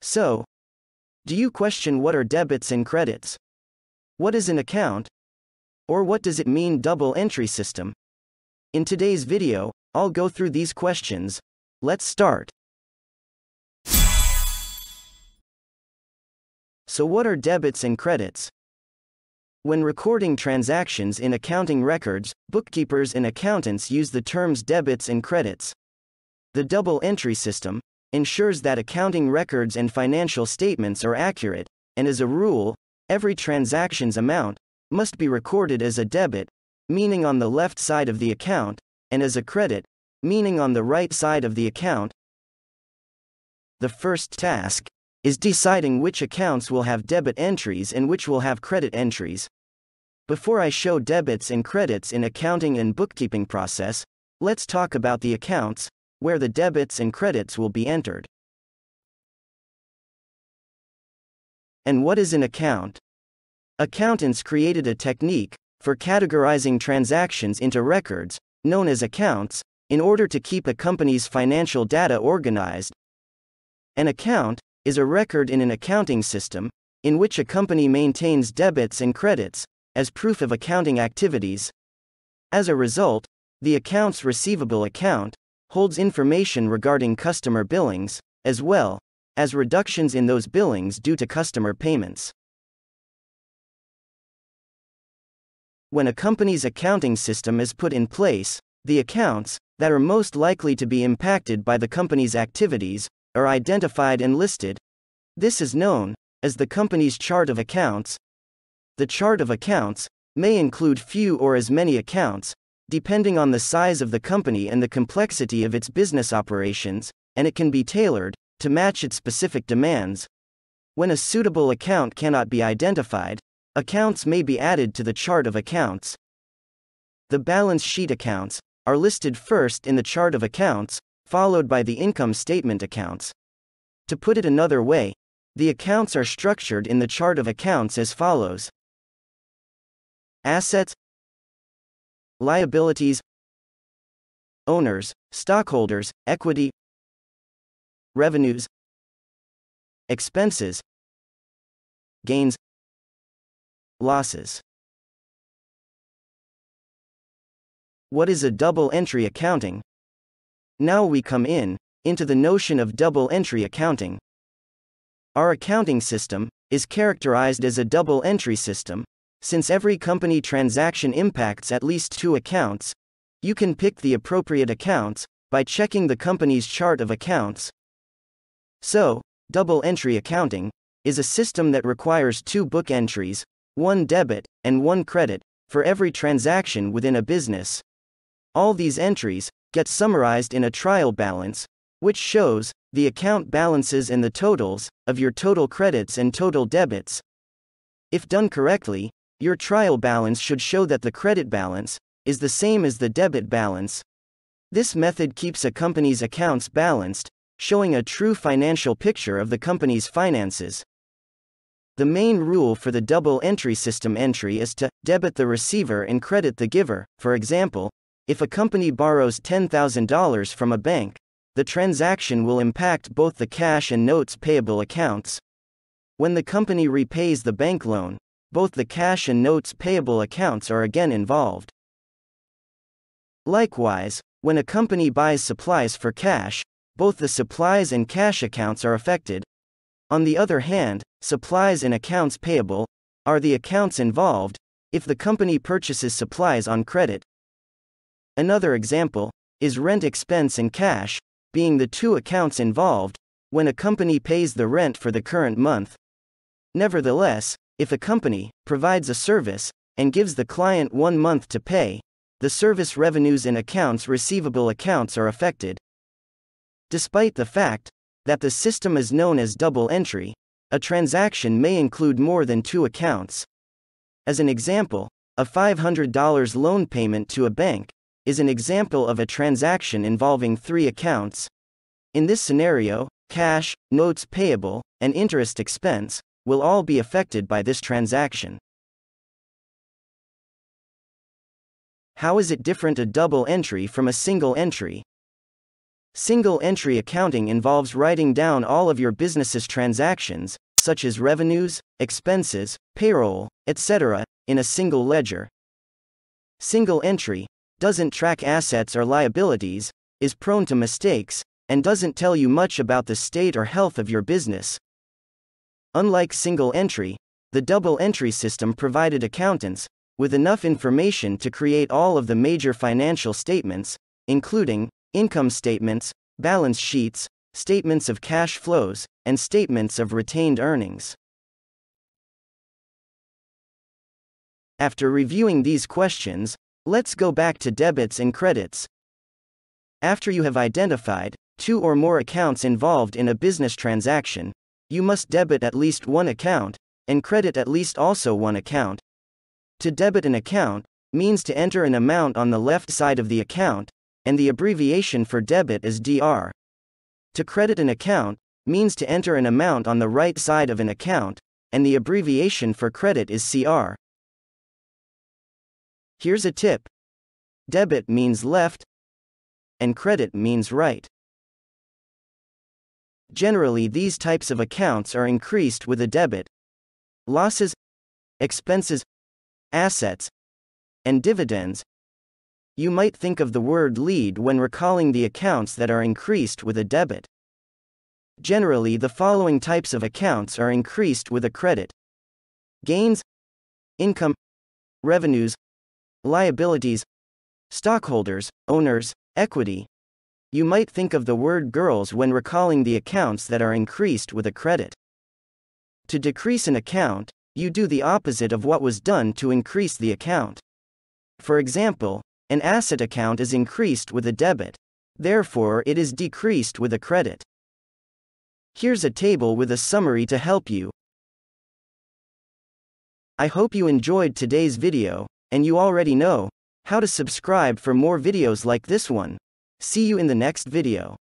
So, do you question what are debits and credits? What is an account? Or what does it mean double entry system? In today's video, I'll go through these questions. Let's start. So what are debits and credits? When recording transactions in accounting records, bookkeepers and accountants use the terms debits and credits. The double entry system ensures that accounting records and financial statements are accurate, and as a rule, every transaction's amount must be recorded as a debit, meaning on the left side of the account, and as a credit, meaning on the right side of the account. The first task is deciding which accounts will have debit entries and which will have credit entries. Before I show debits and credits in accounting and bookkeeping process, let's talk about the accounts where the debits and credits will be entered. And what is an account? Accountants created a technique for categorizing transactions into records, known as accounts, in order to keep a company's financial data organized. An account is a record in an accounting system in which a company maintains debits and credits as proof of accounting activities. As a result, the accounts receivable account holds information regarding customer billings, as well as reductions in those billings due to customer payments. When a company's accounting system is put in place, the accounts that are most likely to be impacted by the company's activities are identified and listed. This is known as the company's chart of accounts. The chart of accounts may include few or as many accounts, depending on the size of the company and the complexity of its business operations, and it can be tailored to match its specific demands. When a suitable account cannot be identified, accounts may be added to the chart of accounts. The balance sheet accounts are listed first in the chart of accounts, followed by the income statement accounts. To put it another way, the accounts are structured in the chart of accounts as follows: assets, liabilities, owners, stockholders, equity, revenues, expenses, gains, losses. What is a double entry accounting? Now we come into the notion of double entry accounting. Our accounting system is characterized as a double entry system. Since every company transaction impacts at least two accounts, you can pick the appropriate accounts by checking the company's chart of accounts. So, double entry accounting is a system that requires two book entries, one debit and one credit, for every transaction within a business. All these entries get summarized in a trial balance, which shows the account balances and the totals of your total credits and total debits. If done correctly, your trial balance should show that the credit balance is the same as the debit balance. This method keeps a company's accounts balanced, showing a true financial picture of the company's finances. The main rule for the double entry system entry is to debit the receiver and credit the giver. For example, if a company borrows $10,000 from a bank, the transaction will impact both the cash and notes payable accounts. When the company repays the bank loan, both the cash and notes payable accounts are again involved. Likewise, when a company buys supplies for cash, both the supplies and cash accounts are affected. On the other hand, supplies and accounts payable are the accounts involved if the company purchases supplies on credit. Another example is rent expense and cash, being the two accounts involved when a company pays the rent for the current month. Nevertheless, if a company provides a service and gives the client 1 month to pay, the service revenues and accounts receivable accounts are affected. Despite the fact that the system is known as double entry, a transaction may include more than two accounts. As an example, a $500 loan payment to a bank is an example of a transaction involving three accounts. In this scenario, cash, notes payable, and interest expense will all be affected by this transaction. How is it different a double entry from a single entry? Single entry accounting involves writing down all of your business's transactions, such as revenues, expenses, payroll, etc., in a single ledger. Single entry doesn't track assets or liabilities, is prone to mistakes, and doesn't tell you much about the state or health of your business. Unlike single entry, the double entry system provided accountants with enough information to create all of the major financial statements, including income statements, balance sheets, statements of cash flows, and statements of retained earnings. After reviewing these questions, let's go back to debits and credits. After you have identified 2 or more accounts involved in a business transaction, you must debit at least one account, and credit at least also one account. To debit an account means to enter an amount on the left side of the account, and the abbreviation for debit is DR. To credit an account means to enter an amount on the right side of an account, and the abbreviation for credit is CR. Here's a tip. Debit means left, and credit means right. Generally, these types of accounts are increased with a debit. Losses, expenses, assets, and dividends. You might think of the word lead when recalling the accounts that are increased with a debit. Generally, the following types of accounts are increased with a credit: gains, income, revenues, liabilities, stockholders, owners, equity. You might think of the word girls when recalling the accounts that are increased with a credit. To decrease an account, you do the opposite of what was done to increase the account. For example, an asset account is increased with a debit. Therefore, it is decreased with a credit. Here's a table with a summary to help you. I hope you enjoyed today's video, and you already know how to subscribe for more videos like this one. See you in the next video.